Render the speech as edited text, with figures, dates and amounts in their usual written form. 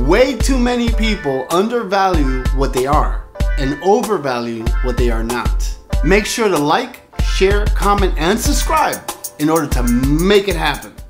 Way too many people undervalue what they are and overvalue what they are not. Make sure to like, share, comment, and subscribe in order to make it happen.